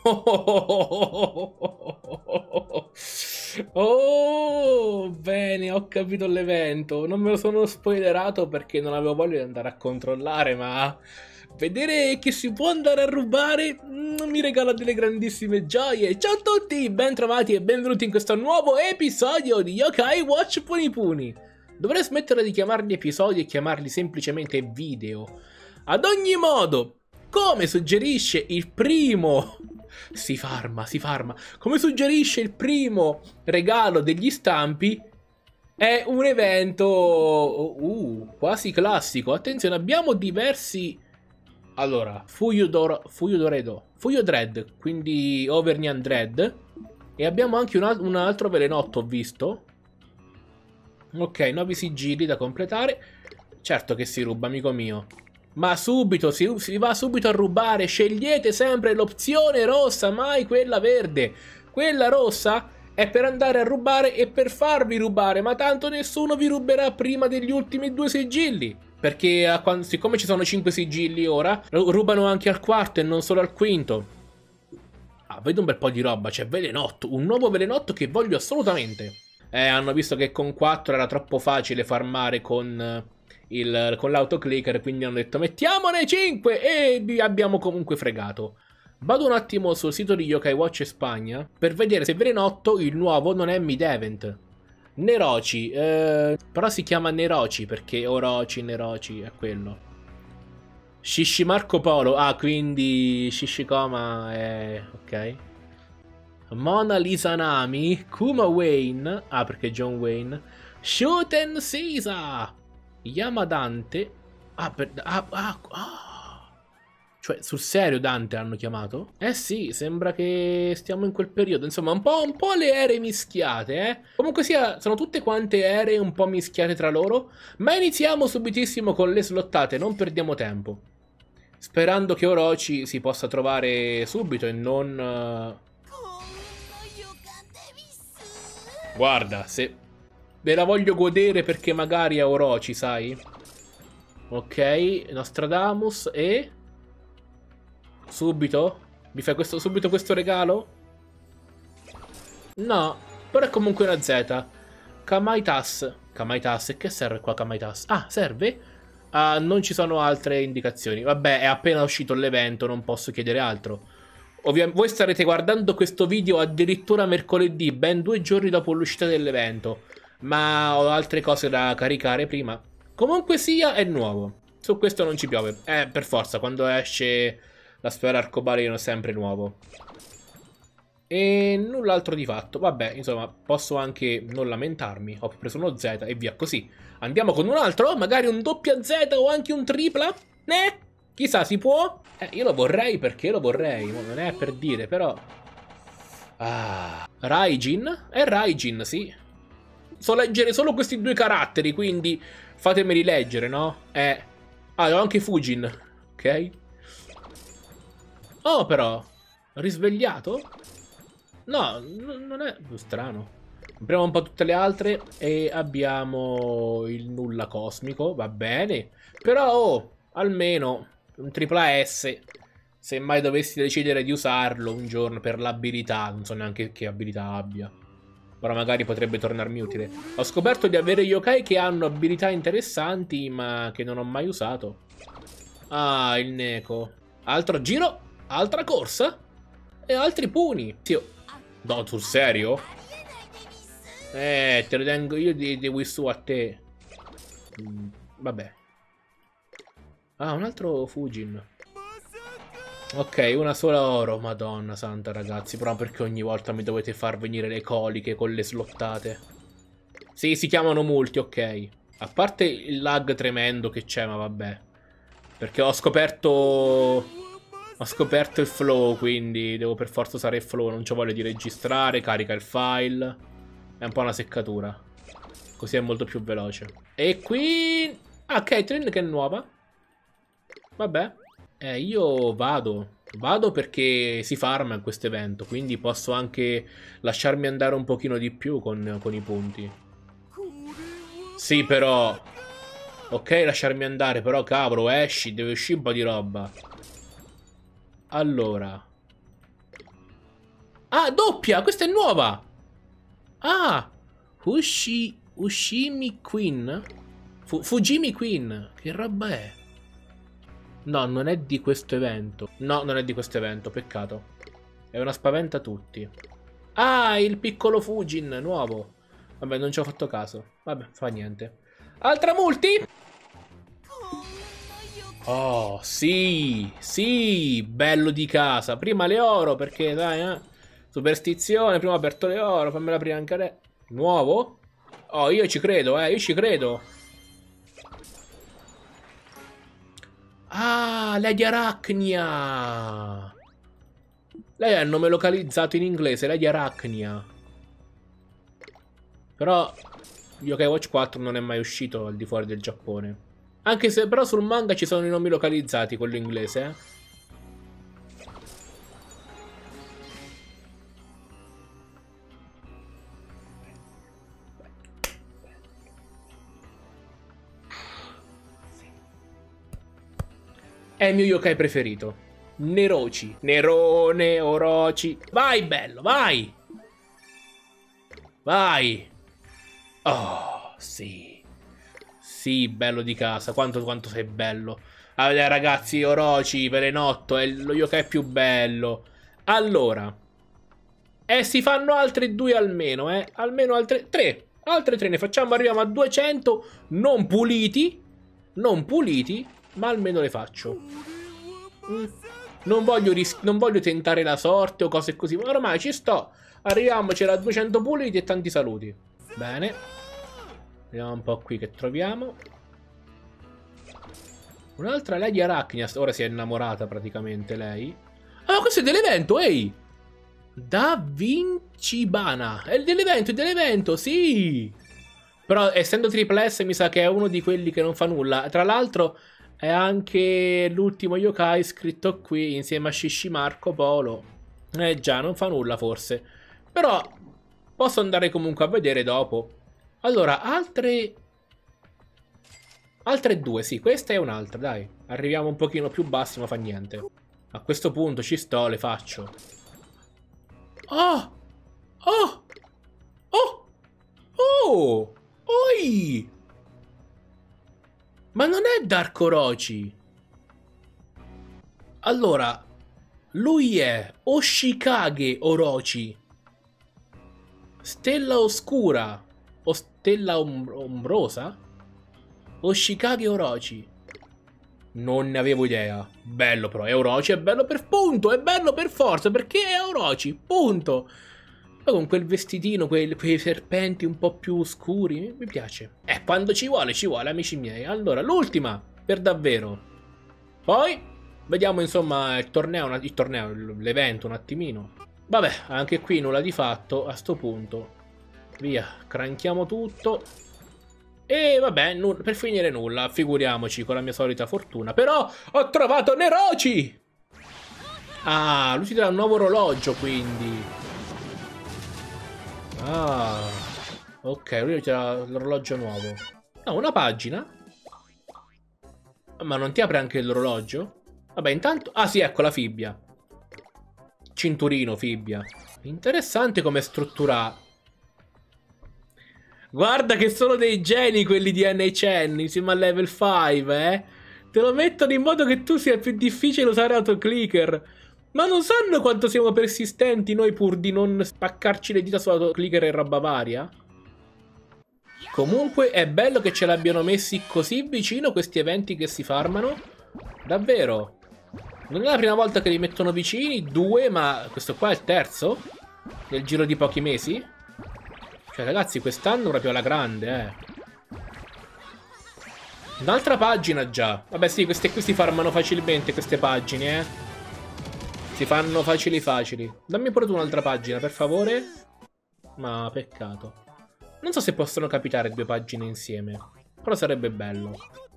Oh, bene, ho capito l'evento. Non me lo sono spoilerato perché non avevo voglia di andare a controllare, ma vedere che si può andare a rubare mi regala delle grandissime gioie. Ciao a tutti, ben trovati e benvenuti in questo nuovo episodio di Yokai Watch Puni Puni. Dovrei smettere di chiamarli episodi e chiamarli semplicemente video. Ad ogni modo, come suggerisce il primo... Si farma. Come suggerisce il primo regalo degli stampi, è un evento quasi classico. Attenzione, abbiamo diversi... Allora, Fuyu Dread, quindi Overnian Dread. E abbiamo anche un altro velenotto, ho visto. Ok, nuovi sigilli da completare. Certo che si ruba, amico mio. Ma subito, si va subito a rubare. Scegliete sempre l'opzione rossa, mai quella verde. Quella rossa è per andare a rubare e per farvi rubare. Ma tanto nessuno vi ruberà prima degli ultimi 2 sigilli. Perché siccome ci sono 5 sigilli ora, rubano anche al quarto e non solo al quinto. Ah, vedo un bel po' di roba. C'è velenotto, un nuovo velenotto che voglio assolutamente. Hanno visto che con 4 era troppo facile farmare con l'autoclicker, quindi hanno detto mettiamone 5 e vi abbiamo comunque fregato. Vado un attimo sul sito di Yokai Watch Spagna per vedere se Velenotto, il nuovo, non è mid-event. Neroci, però si chiama Neroci perché Orochi, Neroci, è quello. Shishi Marco Polo, quindi Shishikoma è... ok. Mona Lisa Nami, Kuma Wayne, perché John Wayne, Shuten Sisa, Yamadante, cioè sul serio Dante hanno chiamato? Eh sì, sembra che stiamo in quel periodo, insomma un po' le ere mischiate, Comunque sia, sono tutte quante ere un po' mischiate tra loro, ma iniziamo subitissimo con le slottate, non perdiamo tempo. Sperando che Orochi si possa trovare subito e non... Guarda, se me la voglio godere perché magari è Orochi, sai? Ok, Nostradamus e... Subito? Mi fai subito questo regalo? No, però è comunque una Z. Kamaitas. Kamaitas, e che serve qua Kamaitas? Ah, serve? Non ci sono altre indicazioni. Vabbè, è appena uscito l'evento, non posso chiedere altro. Voi starete guardando questo video addirittura mercoledì, ben 2 giorni dopo l'uscita dell'evento. Ma ho altre cose da caricare prima. Comunque sia, è nuovo. Su questo non ci piove. Per forza, quando esce la sfera arcobaleno è sempre nuovo. E null'altro di fatto. Vabbè, insomma, posso anche non lamentarmi. Ho preso uno Z e via così. Andiamo con un altro? Magari un doppia Z o anche un tripla? Chissà, si può? Io lo vorrei perché lo vorrei. Non è per dire, però... Raijin? È Raijin, sì. So leggere solo questi 2 caratteri, quindi fatemeli leggere, no? ho anche Fujin. Ok. Oh, però. Risvegliato? No, non è strano. Apriamo un po' tutte le altre e abbiamo il nulla cosmico, va bene. Però, almeno un tripla S. Se mai dovessi decidere di usarlo un giorno per l'abilità, non so neanche che abilità abbia. Però magari potrebbe tornarmi utile. Ho scoperto di avere yokai che hanno abilità interessanti, ma che non ho mai usato. Il Neko. Altro giro, altra corsa e altri puni. Sì, no, sul serio? Te lo tengo io di Wissu a te. Vabbè. Un altro Fujin. Ok, una sola oro. Madonna santa, ragazzi. Però perché ogni volta mi dovete far venire le coliche con le slottate? Sì, si chiamano multi, ok. A parte il lag tremendo che c'è, ma vabbè. Perché ho scoperto... Ho scoperto il flow, quindi devo per forza usare il flow. Non c'ho voglia di registrare, carica il file. È un po' una seccatura. Così è molto più veloce. E qui... Caitlyn che è nuova. Vabbè. Io vado. Vado perché si farma in questo evento. Quindi posso anche lasciarmi andare un pochino di più con i punti. Sì, però... Ok, lasciarmi andare, però cavolo, esci, deve uscire un po' di roba. Allora. Ah, doppia! Questa è nuova! Ah! Ushimi Queen? Fujimi Queen? Che roba è? No, non è di questo evento. No, non è di questo evento, peccato. È una spaventa tutti. Ah, il piccolo Fujin, nuovo. Vabbè, non ci ho fatto caso. Vabbè, fa niente. Altra multi? Oh, sì, sì, bello di casa. Prima le oro, perché dai, superstizione, prima aperto le oro, fammela aprire anche adesso. Nuovo? Oh, io ci credo, io ci credo. Ah, Lady Arachnia. Lei ha il nome localizzato in inglese, Lady Arachnia. Però Yokai Watch 4 non è mai uscito al di fuori del Giappone. Anche se però sul manga ci sono i nomi localizzati, quello inglese, È il mio yokai preferito. Neroci. Nerone, Orochi. Vai, bello, vai! Vai! Oh, sì. Sì, bello di casa. Quanto sei bello. Allora, ragazzi, Orochi, Velenotto, è lo yokai più bello. Allora. Si fanno altri 2 almeno, Almeno altre 3. Altre 3 ne facciamo, arriviamo a 200. Non puliti. Non puliti, ma almeno le faccio. Non voglio tentare la sorte o cose così. Ma ormai ci sto. Arriviamoci a 200 puliti e tanti saluti. Bene. Vediamo un po' qui che troviamo. Un'altra Lady Arachnia. Ora si è innamorata praticamente lei. Ah, questo è dell'evento, ehi! Da Vincibana. È dell'evento, sì! Però essendo triple S mi sa che è uno di quelli che non fa nulla. Tra l'altro è anche l'ultimo yokai scritto qui insieme a Shishi Marco Polo. Già, non fa nulla forse. Però posso andare comunque a vedere dopo. Allora, altre 2, sì, questa è un'altra, dai. Arriviamo un pochino più bassi, ma fa niente. A questo punto ci sto, le faccio. Oh! Oh! Oh! Oh! Oi! Ma non è Dark Orochi. Allora, lui è Oshikage Orochi. Stella Oscura. O Stella Ombrosa? Oshikage Orochi. Non ne avevo idea. Bello però, è Orochi, è bello per punto, è bello per forza, perché è Orochi, punto. Poi con quel vestitino, quei serpenti un po' più scuri, mi piace. Quando ci vuole, amici miei. Allora, l'ultima, per davvero. Poi, vediamo insomma il torneo, l'evento un attimino. Vabbè, anche qui nulla di fatto, a sto punto. Via, cranchiamo tutto. E vabbè, per finire nulla, figuriamoci con la mia solita fortuna. Però ho trovato Nerochi! Ah, lui ci darà un nuovo orologio, quindi. Ah, ok, lui ci darà l'orologio nuovo. No, una pagina? Ma non ti apre anche l'orologio? Vabbè, intanto. Ah, sì, ecco la fibbia. Cinturino, fibbia. Interessante come struttura. Guarda che sono dei geni quelli di NHN insieme al level 5, Te lo mettono in modo che tu sia più difficile usare autoclicker. Ma non sanno quanto siamo persistenti noi pur di non spaccarci le dita su autoclicker e roba varia? Comunque è bello che ce l'abbiano messi così vicino questi eventi che si farmano. Davvero. Non è la prima volta che li mettono vicini, 2, ma questo qua è il terzo? Nel giro di pochi mesi? Cioè ragazzi, quest'anno proprio alla grande, Un'altra pagina già. Vabbè sì, queste qui si farmano facilmente, queste pagine, Si fanno facili. Dammi pure tu un'altra pagina, per favore. Ma peccato. Non so se possono capitare 2 pagine insieme. Però sarebbe bello.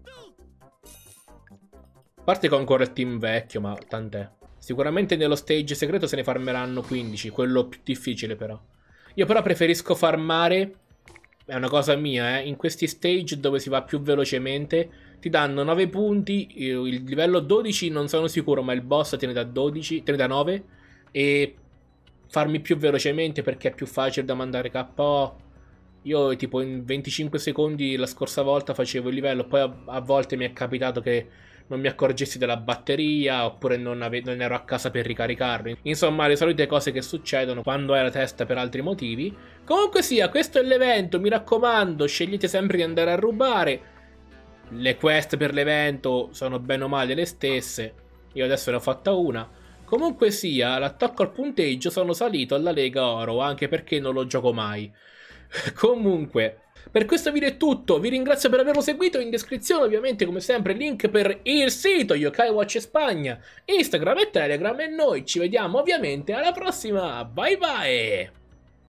A parte che ho ancora il team vecchio, ma tant'è. Sicuramente nello stage segreto se ne farmeranno 15, quello più difficile però. Io però preferisco farmare, è una cosa mia, in questi stage dove si va più velocemente, ti danno 9 punti, il livello 12 non sono sicuro, ma il boss te ne dà 12, te ne dà 9, e farmi più velocemente perché è più facile da mandare KO. Io tipo in 25 secondi la scorsa volta facevo il livello, poi a volte mi è capitato che non mi accorgessi della batteria oppure non ero a casa per ricaricarlo. Insomma, le solite cose che succedono quando hai la testa per altri motivi. Comunque sia, questo è l'evento, mi raccomando, scegliete sempre di andare a rubare. Le quest per l'evento sono bene o male le stesse. Io adesso ne ho fatta una. Comunque sia, l'attacco al punteggio sono salito alla Lega Oro, anche perché non lo gioco mai. Comunque, per questo video è tutto, vi ringrazio per averlo seguito, in descrizione ovviamente come sempre il link per il sito Yokai Watch Spagna, Instagram e Telegram e noi ci vediamo ovviamente alla prossima, bye bye!